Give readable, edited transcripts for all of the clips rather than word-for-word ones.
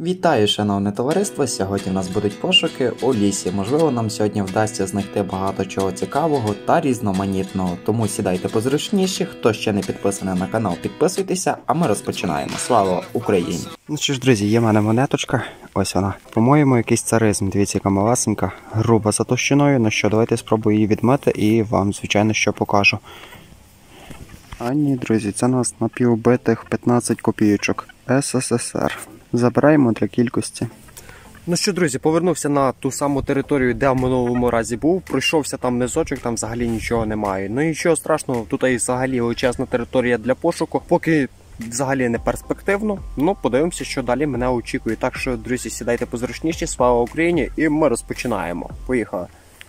Вітаю, шановне товариство! Сьогодні в нас будуть пошуки у лісі. Можливо, нам сьогодні вдасться знайти багато чого цікавого та різноманітного. Тому сідайте позручніше, хто ще не підписаний на канал, підписуйтеся, а ми розпочинаємо. Слава Україні! Ну що ж, друзі, є в мене монеточка. Ось вона. По-моєму, якийсь царизм. Дивіться, яка малесенька, груба за товщиною. Ну що, давайте спробую її відмити і вам, звичайно, що покажу. А ні, друзі, це у нас напівбитих 15 копійочок СССР. Забираємо для кількості. Ну що, друзі, повернувся на ту саму територію, де в минулому разі був. Пройшовся там низочок, там взагалі нічого немає. Ну нічого страшного, тут і взагалі величезна територія для пошуку. Поки взагалі не перспективно, ну подивимося, що далі мене очікує. Так що, друзі, сідайте позручніше, слава Україні, і ми розпочинаємо. Поїхали.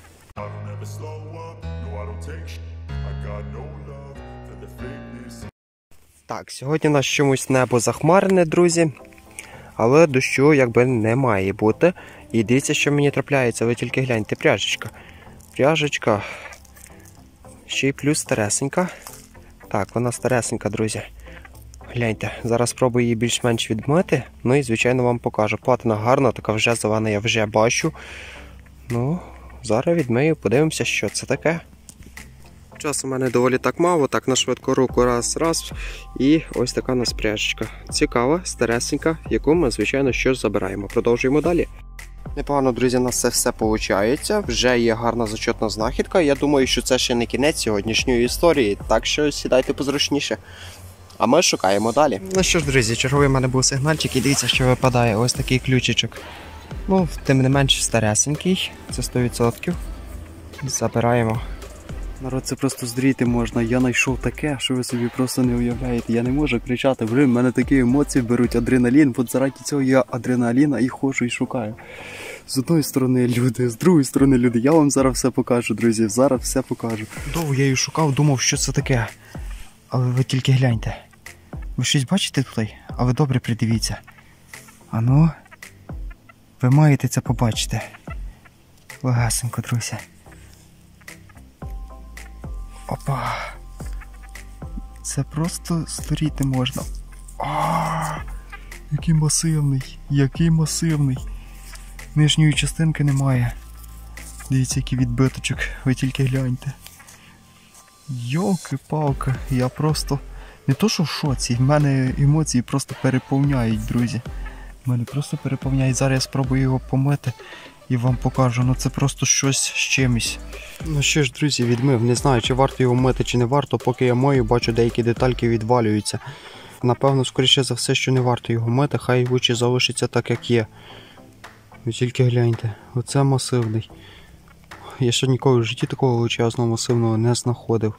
Так, сьогодні у нас чомусь небо захмарене, друзі. Але дощу якби не має бути. І дивіться, що мені трапляється, ви тільки гляньте, пряжечка. Пряжечка. Ще й плюс старесенька. Так, вона старесенька, друзі. Гляньте, зараз спробую її більш-менш відмити. Ну і, звичайно, вам покажу. Платина гарна, така вже зелена, я вже бачу. Ну, зараз відмию, подивимося, що це таке. Часу у мене доволі так мало, так на швидку руку раз. І ось така у нас пряжечка. Цікава, старесенька, яку ми, звичайно, що забираємо. Продовжуємо далі. Непогано, друзі, у нас це все виходить. Вже є гарна зачетна знахідка. Я думаю, що це ще не кінець сьогоднішньої історії, так що сідайте позручніше. А ми шукаємо далі. Ну що ж, друзі, черговий в мене був сигнальчик і дивіться, що випадає. Ось такий ключичок. Ну, тим не менш старесенький, це 100%. Забираємо. Народ, це просто здріти можна. Я знайшов таке, що ви собі просто не уявляєте. Я не можу кричати. Блин, в мене такі емоції беруть, адреналін. От заради цього я адреналіна і ходжу і шукаю. З одної сторони люди, з другої сторони люди. Я вам зараз все покажу, друзі. Зараз все покажу. Довго я її шукав, думав, що це таке. Але ви тільки гляньте. Ви щось бачите тут? А ви добре придивіться. Ану, ви маєте це побачити. Легасенько, друзі. Опа! Це просто створити можна. Який масивний, який масивний. Нижньої частинки немає. Дивіться, який відбиточок, ви тільки гляньте. Йолки-палки, я просто... Не то що в шоці, в мене емоції просто переповняють, друзі. Мене просто переповняють. Зараз я спробую його помити і вам покажу. Ну це просто щось з чимось. Ну що ж, друзі, відмив. Не знаю, чи варто його мити, чи не варто. Поки я мию, бачу, деякі детальки відвалюються. Напевно, скоріше за все, що не варто його мити. Хай лучше залишиться так, як є. Ви тільки гляньте. Оце масивний. Я ще ніколи в житті такого величезного масивного не знаходив.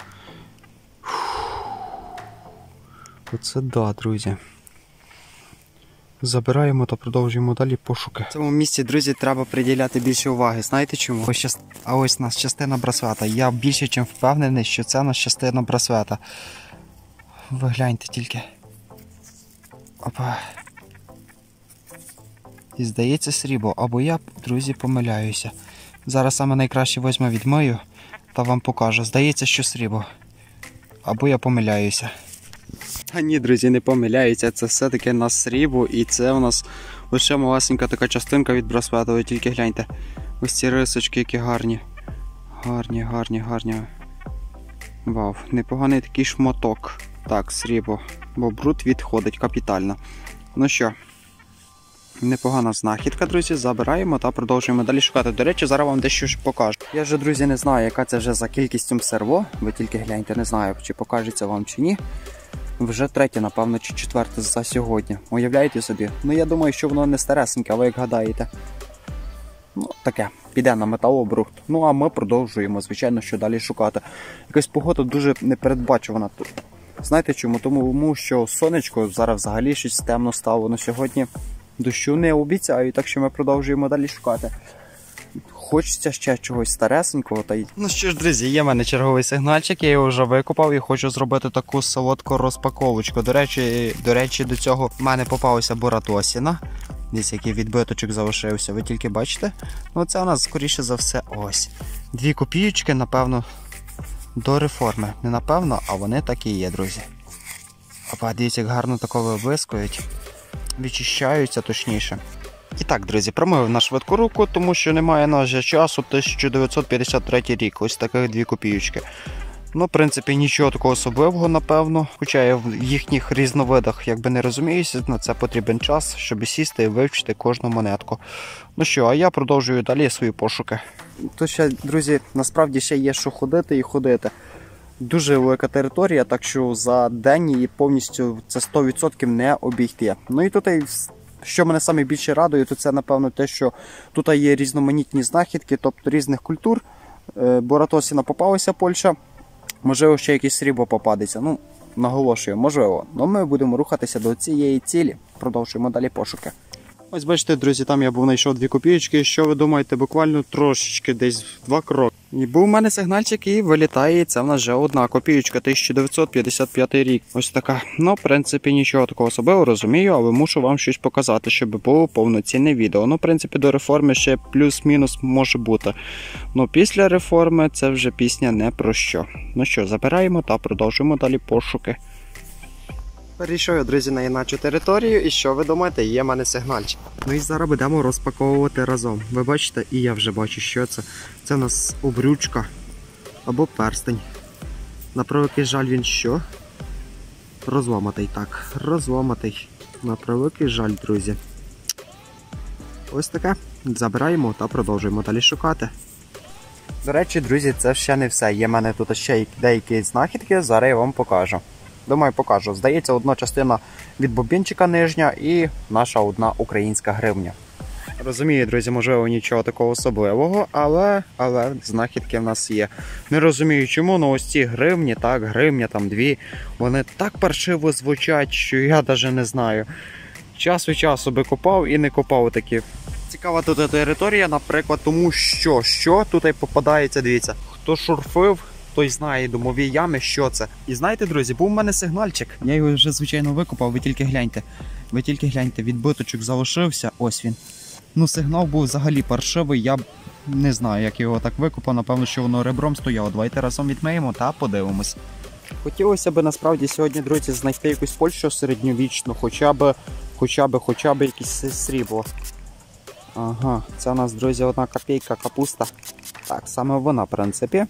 Оце да, друзі. Забираємо та продовжуємо далі пошуки. В цьому місці, друзі, треба приділяти більше уваги. Знаєте чому? А ось у нас частина браслета. Я більше чим впевнений, що це у нас частина браслета. Ви гляньте тільки. Опа. І здається срібло. Або я, друзі, помиляюся. Зараз саме найкраще візьму відмию та вам покажу. Здається, що срібло. Або я помиляюся. А ні, друзі, не помиляються, це все-таки у нас срібло і це у нас лише малесенька така частинка від браслета, ви тільки гляньте. Ось ці рисочки, які гарні. Гарні. Вау, непоганий такий шматок. Так, срібло, бо бруд відходить капітально. Ну що, непогана знахідка, друзі, забираємо та продовжуємо далі шукати. До речі, зараз вам дещо покажу. Я вже, друзі, не знаю, яка це вже за кількістю серво, ви тільки гляньте, не знаю, чи покажеться вам чи ні. Вже третє, напевно, чи четверте за сьогодні. Уявляєте собі? Ну, я думаю, що воно не старесеньке, а ви як гадаєте. Ну, таке, піде на металобрухт. Ну, а ми продовжуємо, звичайно, що далі шукати. Якась погода дуже непередбачувана тут. Знаєте чому? Тому що сонечко зараз взагалі щось темно стало. На сьогодні дощу не обіцяю, так що ми продовжуємо далі шукати. Хочеться ще чогось старесенького. Ну що ж, друзі, є в мене черговий сигнальчик, я його вже викопав і хочу зробити таку солодку розпаковочку. До речі, до цього в мене попалася буратосіна. Десь який відбиточок залишився, ви тільки бачите? Ну це у нас, скоріше за все, ось. 2 копійочки, напевно, до реформи. Не напевно, а вони так і є, друзі. Опа, дивіться, як гарно такого виблискують. Відчищаються точніше. І так, друзі, промив на швидку руку, тому що немає на вже часу. 1953 рік, ось таких 2 копійочки. Ну, в принципі, нічого такого особливого, напевно. Хоча я в їхніх різновидах якби не розуміюся, на це потрібен час, щоб сісти і вивчити кожну монетку. Ну що, а я продовжую далі свої пошуки. Тут ще, друзі, насправді ще є що ходити і ходити. Дуже велика територія, так що за день її повністю це 100% не обійти. Ну і тут, що мене найбільше радує, то це, напевно, те, що тут є різноманітні знахідки, тобто різних культур. Боратосіна попалася Польща. Можливо, ще якесь срібло попадеться. Ну, наголошую, можливо. Но ми будемо рухатися до цієї цілі. Продовжуємо далі пошуки. Ось бачите, друзі, там я був знайшов 2 копійочки. Що ви думаєте, буквально трошечки, десь в 2 кроки. І був у мене сигнальчик і вилітає, і це в нас вже 1 копійочка, 1955 рік. Ось така. Ну, в принципі, нічого такого особливого, розумію, але мушу вам щось показати, щоб було повноцінне відео. Ну, в принципі, до реформи ще плюс-мінус може бути. Ну, після реформи це вже пісня не про що. Ну що, забираємо та продовжуємо далі пошуки. Перейшов я, друзі, на іначу територію, і що ви думаєте, є в мене сигнальчик. Ну і зараз будемо розпаковувати разом. Ви бачите, і я вже бачу, що це. Це у нас обручка або перстень. На превеликий жаль, він що? Розламатий, так, розламатий. На превеликий жаль, друзі. Ось таке. Забираємо та продовжуємо далі шукати. До речі, друзі, це ще не все. Є в мене тут ще деякі знахідки, зараз я вам покажу. Думаю, покажу. Здається, одна частина від бобінчика нижня і наша одна українська гривня. Розумію, друзі, можливо, нічого такого особливого, але знахідки в нас є. Не розумію чому, але ось ці гривні, так, гривня, там 2, вони так паршиво звучать, що я навіть не знаю. Час від часу би копав і не копав такі. Цікава тут територія, наприклад, тому що тут попадається, дивіться, хто шурфив, той знає домові ями, що це. І знаєте, друзі, був у мене сигнальчик. Я його вже, звичайно, викопав, ви тільки гляньте. Ви тільки гляньте, відбиточок залишився, ось він. Ну, сигнал був взагалі паршивий, я не знаю, як його так викопав, напевно, що воно ребром стояло. Давайте разом відмиємо та подивимось. Хотілося б, насправді, сьогодні, друзі, знайти якусь Польщу середньовічну, хоча б якесь срібло. Ага, це у нас, друзі, 1 копійка капуста. Так, саме вона, в принципі.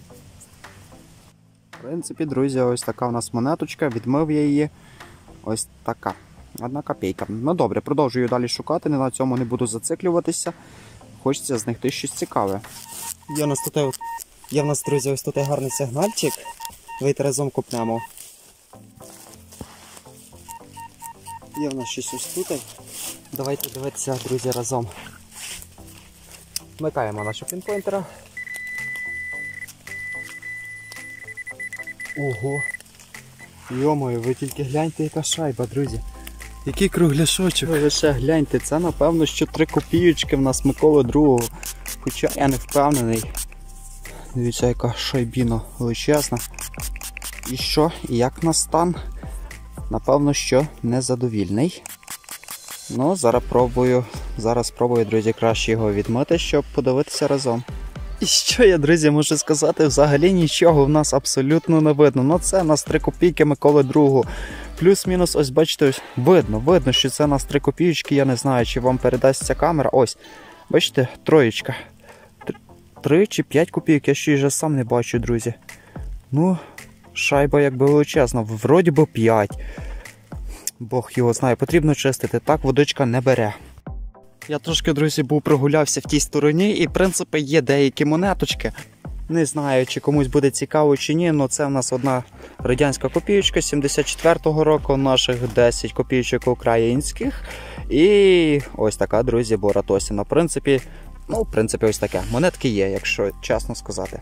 В принципі, друзі, ось така у нас монеточка, відмив я її. Ось така. 1 копійка. Ну добре, продовжую далі шукати, на цьому не буду зациклюватися. Хочеться знайти щось цікаве. Є в нас, друзі, ось тут гарний сигнальчик. Давайте разом купнемо. Є в нас щось ось тут. Давайте дивитися, друзі, разом. Вмикаємо нашого пінпойнтера. Ого! Йо-моє, ви тільки гляньте, яка шайба, друзі. Який кругляшочок. Ви лише гляньте, це напевно, що 3 копійочки в нас Миколи II. Хоча я не впевнений. Дивіться, яка шайбіна величезна. І що? І як на стан? Напевно, що незадовільний. Ну, зараз спробую, друзі, краще його відмити, щоб подивитися разом. І що я, друзі, можу сказати, взагалі нічого в нас абсолютно не видно. Ну це у нас 3 копійки Миколи II. Плюс-мінус, ось бачите, ось видно, що це у нас 3 копійочки, я не знаю, чи вам передасться камера. Ось, бачите, троєчка. 3 чи 5 копійок, я ще й вже сам не бачу, друзі. Ну, шайба якби величезна, вроді би 5. Бог його знає, потрібно чистити, так водичка не бере. Я трошки, друзі, прогулявся в тій стороні і, в принципі, є деякі монеточки. Не знаю, чи комусь буде цікаво чи ні, але це в нас 1 радянська копійочка 74-го року, наших 10 копійочок українських. І ось така, друзі, Боратосіна. В принципі, ось таке. Монетки є, якщо чесно сказати.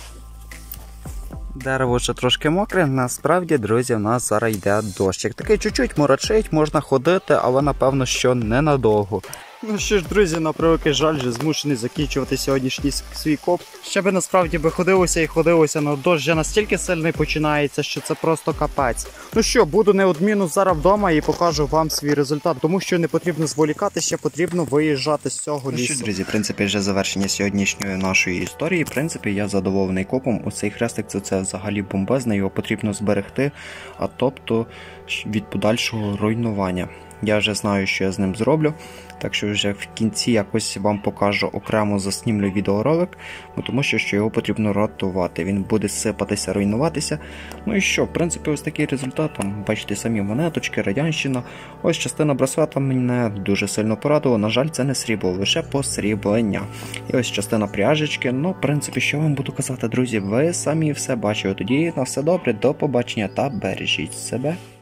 Дерево ще трошки мокре, насправді, друзі, в нас зараз йде дощик. Такий чуть-чуть морочить, можна ходити, але напевно, що ненадовго. Ну що ж, друзі, на превеликий жаль, вже змушений закінчувати сьогоднішній свій коп. Ще би насправді ходилося, але дощ вже настільки сильний починається, що це просто капець. Ну що, буду неодмінно зараз вдома і покажу вам свій результат, тому що не потрібно зволікати, ще потрібно виїжджати з цього лісу. Ну що, друзі, в принципі, вже завершення сьогоднішньої нашої історії. В принципі, я задоволений копом. Оцей хрестик це взагалі бомбезний, його потрібно зберегти, а тобто від подальшого руйнування. Я вже знаю, що я з ним зроблю, так що вже в кінці якось вам покажу, окремо заснімлю відеоролик, тому що його потрібно рятувати. Він буде сипатися, руйнуватися. Ну і що, в принципі, ось такий результат. Там, бачите, самі монеточки, радянщина. Ось частина браслета мене дуже сильно порадувала. На жаль, це не срібло, лише посріблення. І ось частина пряжечки. Ну, в принципі, що вам буду казати, друзі, ви самі все бачили. Тоді на все добре, до побачення та бережіть себе.